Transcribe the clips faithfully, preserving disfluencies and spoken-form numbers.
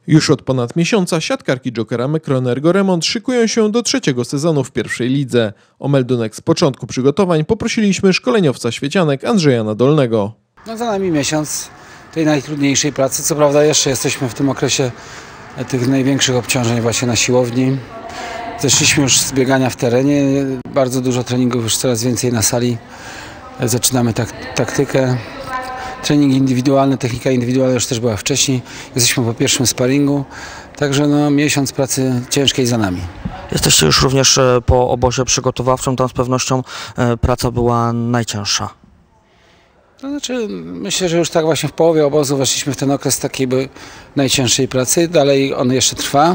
Już od ponad miesiąca siatkarki Jokera Mekro Remont szykują się do trzeciego sezonu w pierwszej lidze. O meldunek z początku przygotowań poprosiliśmy szkoleniowca świecianek Andrzeja Nadolnego. No za nami miesiąc tej najtrudniejszej pracy. Co prawda jeszcze jesteśmy w tym okresie tych największych obciążeń właśnie na siłowni. Zeszliśmy już z biegania w terenie, bardzo dużo treningów, już coraz więcej na sali. Zaczynamy tak, taktykę. Trening indywidualny, technika indywidualna już też była wcześniej. Jesteśmy po pierwszym sparingu, także no, miesiąc pracy ciężkiej za nami. Jesteście już również po obozie przygotowawczym, tam z pewnością praca była najcięższa. To znaczy, myślę, że już tak właśnie w połowie obozu weszliśmy w ten okres takiej najcięższej pracy. Dalej on jeszcze trwa.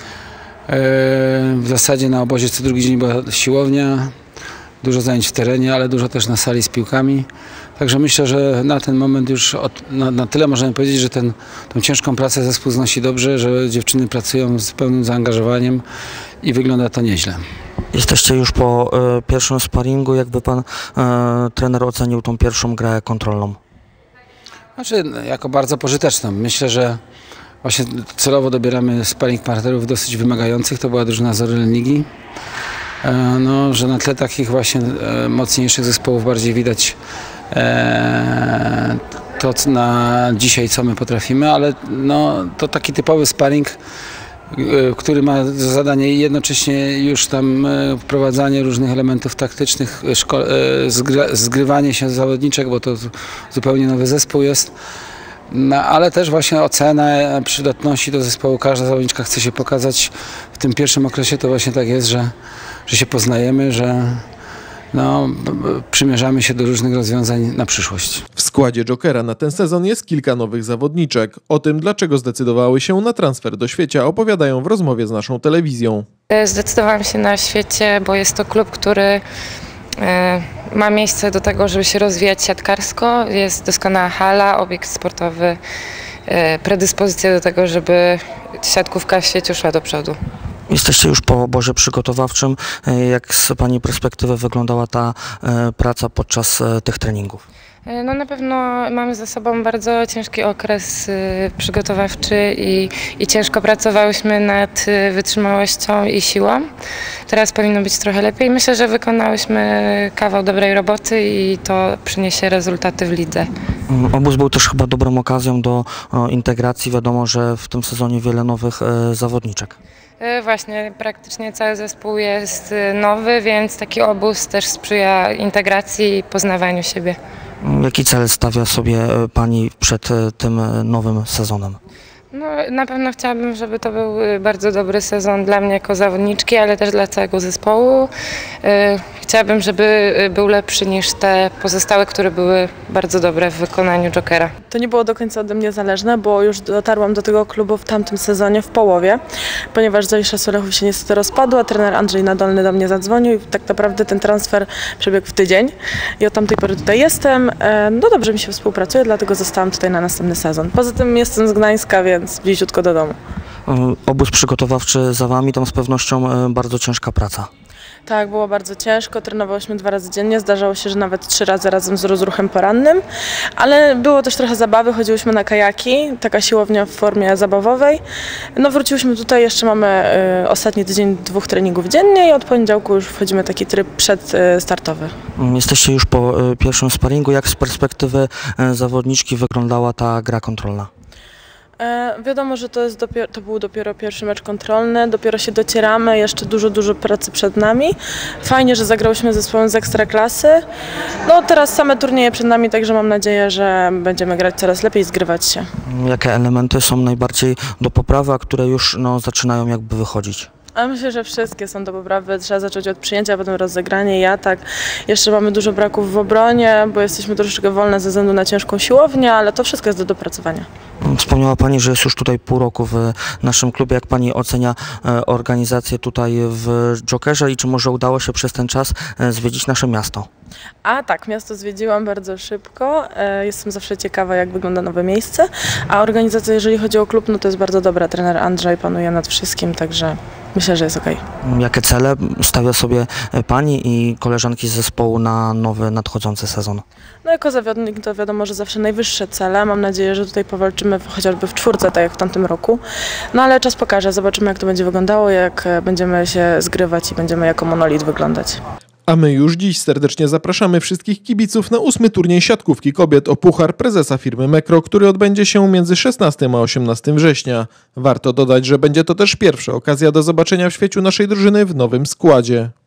W zasadzie na obozie co drugi dzień była siłownia, dużo zajęć w terenie, ale dużo też na sali z piłkami. Także myślę, że na ten moment już od, na, na tyle możemy powiedzieć, że ten, tą ciężką pracę zespół znosi dobrze, że dziewczyny pracują z pełnym zaangażowaniem i wygląda to nieźle. Jesteście już po y, pierwszym sparingu. Jakby pan y, trener ocenił tą pierwszą grę kontrolną? Znaczy, jako bardzo pożyteczną. Myślę, że właśnie celowo dobieramy sparing partnerów dosyć wymagających. To była drużyna z Orlen Ligi. No, że na tle takich właśnie e, mocniejszych zespołów bardziej widać e, to na dzisiaj, co my potrafimy, ale no, to taki typowy sparring, e, który ma za zadanie jednocześnie już tam e, wprowadzanie różnych elementów taktycznych, szko- e, zgry- zgrywanie się zawodniczek, bo to zupełnie nowy zespół jest. No, ale też właśnie ocena przydatności do zespołu. Każda zawodniczka chce się pokazać. W tym pierwszym okresie to właśnie tak jest, że, że się poznajemy, że no, przymierzamy się do różnych rozwiązań na przyszłość. W składzie Jokera na ten sezon jest kilka nowych zawodniczek. O tym, dlaczego zdecydowały się na transfer do Świecia, opowiadają w rozmowie z naszą telewizją. Zdecydowałam się na Świecie, bo jest to klub, który ma miejsce do tego, żeby się rozwijać siatkarsko. Jest doskonała hala, obiekt sportowy, predyspozycja do tego, żeby siatkówka w Świecie szła do przodu. Jesteście już po obozie przygotowawczym. Jak z pani perspektywy wyglądała ta praca podczas tych treningów? No na pewno mamy za sobą bardzo ciężki okres y, przygotowawczy i, i ciężko pracowałyśmy nad y, wytrzymałością i siłą. Teraz powinno być trochę lepiej. Myślę, że wykonałyśmy kawał dobrej roboty i to przyniesie rezultaty w lidze. Obóz był też chyba dobrą okazją do o, integracji. Wiadomo, że w tym sezonie wiele nowych e, zawodniczek. Właśnie, praktycznie cały zespół jest nowy, więc taki obóz też sprzyja integracji i poznawaniu siebie. Jaki cel stawia sobie pani przed tym nowym sezonem? No, na pewno chciałabym, żeby to był bardzo dobry sezon dla mnie jako zawodniczki, ale też dla całego zespołu. Chciałabym, żeby był lepszy niż te pozostałe, które były bardzo dobre w wykonaniu Jokera. To nie było do końca ode mnie zależne, bo już dotarłam do tego klubu w tamtym sezonie w połowie, ponieważ Zajisza Solechów się niestety rozpadła, trener Andrzej Nadolny do mnie zadzwonił i tak naprawdę ten transfer przebiegł w tydzień i od tamtej pory tutaj jestem. No dobrze mi się współpracuje, dlatego zostałam tutaj na następny sezon. Poza tym jestem z Gdańska, więc bliziutko do domu. Obóz przygotowawczy za wami, tam z pewnością bardzo ciężka praca. Tak, było bardzo ciężko, trenowałyśmy dwa razy dziennie, zdarzało się, że nawet trzy razy razem z rozruchem porannym, ale było też trochę zabawy, chodziłyśmy na kajaki, taka siłownia w formie zabawowej. No wróciłyśmy tutaj, jeszcze mamy y, ostatni tydzień dwóch treningów dziennie i od poniedziałku już wchodzimy w taki tryb przedstartowy. Jesteście już po y, pierwszym sparingu. Jak z perspektywy y, zawodniczki wyglądała ta gra kontrolna? E, wiadomo, że to, jest dopiero, to był dopiero pierwszy mecz kontrolny, dopiero się docieramy, jeszcze dużo, dużo pracy przed nami. Fajnie, że zagrałyśmy ze zespołem z Ekstraklasy. No teraz same turnieje przed nami, także mam nadzieję, że będziemy grać coraz lepiej i zgrywać się. Jakie elementy są najbardziej do poprawy, a które już no, zaczynają jakby wychodzić? A myślę, że wszystkie są do poprawy. Trzeba zacząć od przyjęcia, potem rozegranie i atak. Jeszcze mamy dużo braków w obronie, bo jesteśmy troszeczkę wolne ze względu na ciężką siłownię, ale to wszystko jest do dopracowania. Wspomniała pani, że jest już tutaj pół roku w naszym klubie. Jak pani ocenia organizację tutaj w Jokerze i czy może udało się przez ten czas zwiedzić nasze miasto? A tak, miasto zwiedziłam bardzo szybko. Jestem zawsze ciekawa, jak wygląda nowe miejsce. A organizacja, jeżeli chodzi o klub, no to jest bardzo dobra. Trener Andrzej panuje nad wszystkim, także myślę, że jest okej. Jakie cele stawia sobie pani i koleżanki z zespołu na nowy, nadchodzący sezon? No jako zawodnik to wiadomo, że zawsze najwyższe cele. Mam nadzieję, że tutaj powalczymy chociażby w czwórce, tak jak w tamtym roku. No ale czas pokaże, zobaczymy jak to będzie wyglądało, jak będziemy się zgrywać i będziemy jako monolit wyglądać. A my już dziś serdecznie zapraszamy wszystkich kibiców na ósmy turniej siatkówki kobiet o puchar prezesa firmy Mekro, który odbędzie się między szesnastego a osiemnastego września. Warto dodać, że będzie to też pierwsza okazja do zobaczenia w świeciu naszej drużyny w nowym składzie.